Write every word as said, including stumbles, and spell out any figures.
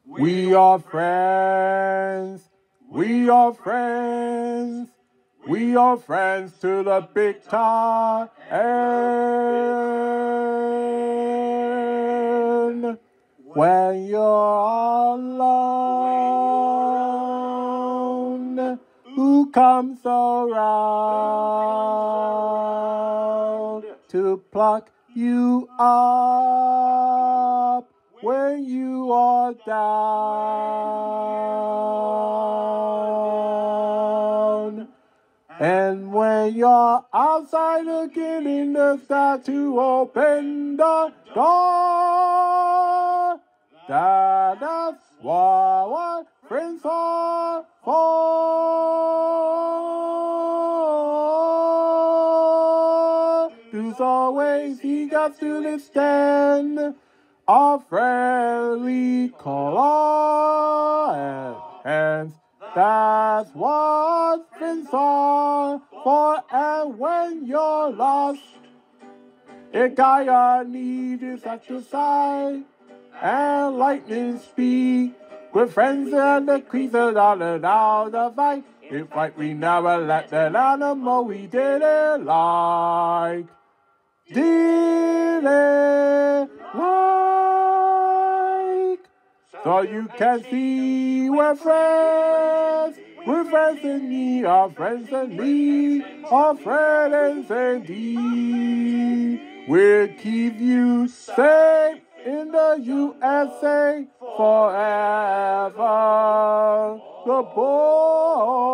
We are friends. We are friends. We are friends to the big time. And when you're alone, who comes around to pluck you up when you are down? And when you're outside looking in the sky to open the door, that is what, what friends are for. There's always he got to stand a friendly call and that's what friends are for. And when you're lost, a guy I need is at your side and lightning speed. With friends and the creatures all around the fight. In fight we never let that animal we didn't like. Didn't like. So you can see we're friends. We're friends in need, our friends in need, our friends indeed. We'll keep you safe in the U S A forever. The boy.